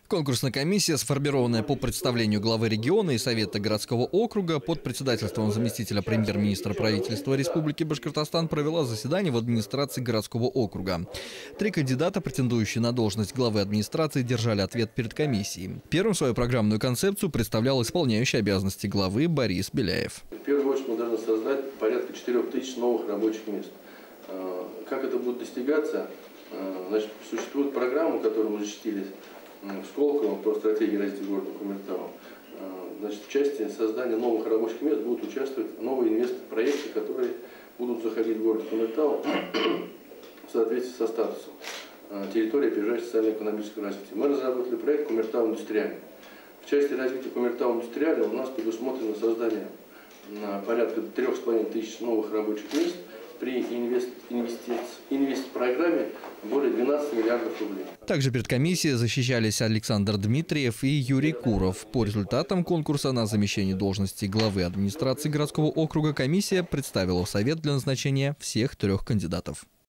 Конкурсная комиссия, сформированная по представлению главы региона и Совета городского округа под председательством заместителя премьер-министра правительства Республики Башкортостан, провела заседание в администрации городского округа. 3 кандидата, претендующие на должность главы администрации, держали ответ перед комиссией. Первым свою программную концепцию представлял исполняющий обязанности главы Борис Беляев. В первую очередь мы должны создать порядка 4000 новых рабочих мест. Как это будет достигаться? Значит, существует программа, которую мы защитили в Сколково по стратегии развития города Кумертау. Значит, в части создания новых рабочих мест будут участвовать новые инвестпроекты, которые будут заходить в город Кумертау в соответствии со статусом территории опережающей социально-экономического развития. Мы разработали проект Кумертау индустриальный. В части развития Кумертау индустриального у нас предусмотрено создание порядка 3500 новых рабочих мест при инвестпрограмме более 12 миллиардов рублей. Также перед комиссией защищались Александр Дмитриев и Юрий Куров. По результатам конкурса на замещение должности главы администрации городского округа комиссия представила в Совет для назначения всех 3 кандидатов.